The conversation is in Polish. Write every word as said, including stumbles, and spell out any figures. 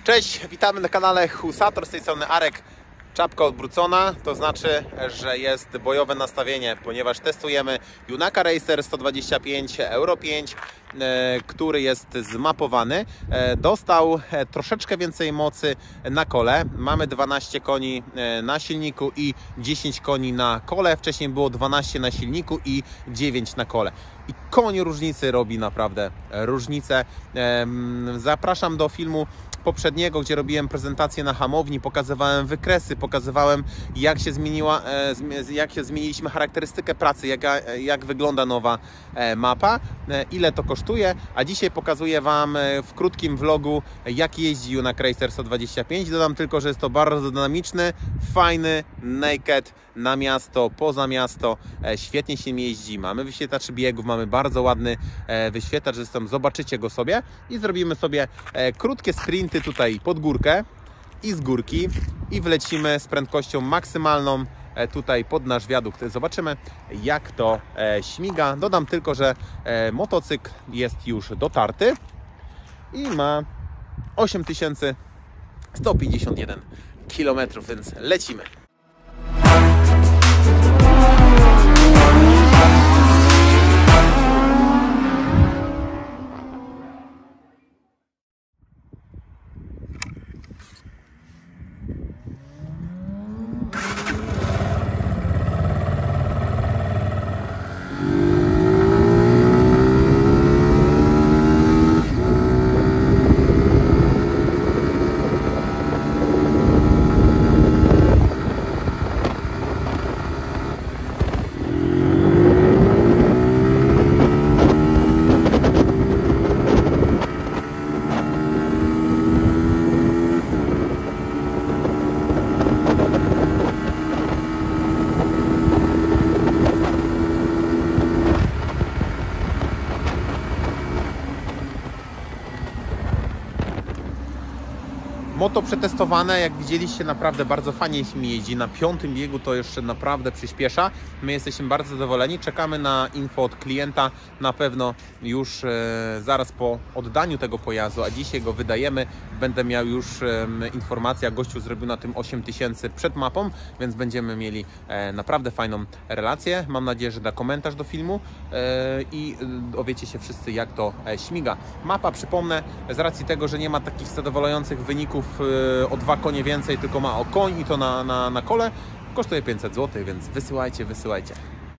Cześć, witamy na kanale Husator, z tej strony Arek. Czapka odwrócona, to znaczy, że jest bojowe nastawienie, ponieważ testujemy Junaka Racer sto dwadzieścia pięć Euro pięć, e, który jest zmapowany. E, dostał troszeczkę więcej mocy na kole. Mamy dwanaście koni na silniku i dziesięć koni na kole. Wcześniej było dwanaście na silniku i dziewięć na kole. I koń różnicy robi naprawdę różnicę. E, zapraszam do filmu poprzedniego, gdzie robiłem prezentację na hamowni, pokazywałem wykresy, pokazywałem jak się zmieniła, jak się zmieniliśmy charakterystykę pracy, jak, jak wygląda nowa mapa, ile to kosztuje, a dzisiaj pokazuję Wam w krótkim vlogu, jak jeździ Junak Racer sto dwadzieścia pięć. Dodam tylko, że jest to bardzo dynamiczny, fajny naked na miasto, poza miasto, świetnie się jeździ, mamy wyświetlacz biegów, mamy bardzo ładny wyświetlacz, zresztą zobaczycie go sobie i zrobimy sobie krótkie sprinty tutaj pod górkę i z górki i wlecimy z prędkością maksymalną tutaj pod nasz wiadukt. Zobaczymy, jak to śmiga. Dodam tylko, że motocykl jest już dotarty i ma osiem tysięcy sto pięćdziesiąt jeden kilometrów, więc lecimy. Moto przetestowane, jak widzieliście, naprawdę bardzo fajnie się mi jeździ. Na piątym biegu to jeszcze naprawdę przyspiesza. My jesteśmy bardzo zadowoleni. Czekamy na info od klienta. Na pewno już e, zaraz po oddaniu tego pojazdu, a dzisiaj go wydajemy, będę miał już e, informację, gościu zrobił na tym osiem tysięcy przed mapą, więc będziemy mieli e, naprawdę fajną relację. Mam nadzieję, że da komentarz do filmu e, i e, dowiecie się wszyscy, jak to e, śmiga. Mapa, przypomnę, z racji tego, że nie ma takich zadowalających wyników o dwa konie więcej, tylko ma o koń i to na, na, na kole, kosztuje pięćset złotych, więc wysyłajcie, wysyłajcie.